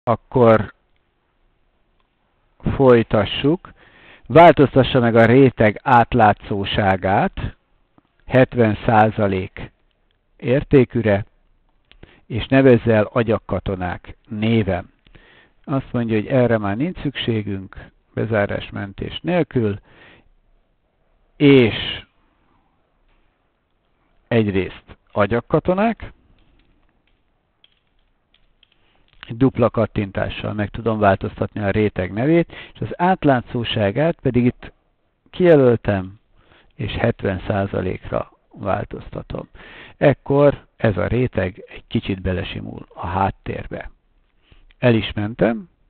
Akkor folytassuk. Változtassa meg a réteg átlátszóságát 70% értékűre, és nevezze el agyagkatonák néven. Azt mondja, hogy erre már nincs szükségünk, bezárásmentés nélkül, és egyrészt agyagkatonák, dupla kattintással meg tudom változtatni a réteg nevét, és az átlátszóságát pedig itt kijelöltem, és 70%-ra változtatom. Ekkor ez a réteg egy kicsit belesimul a háttérbe. El is mentem,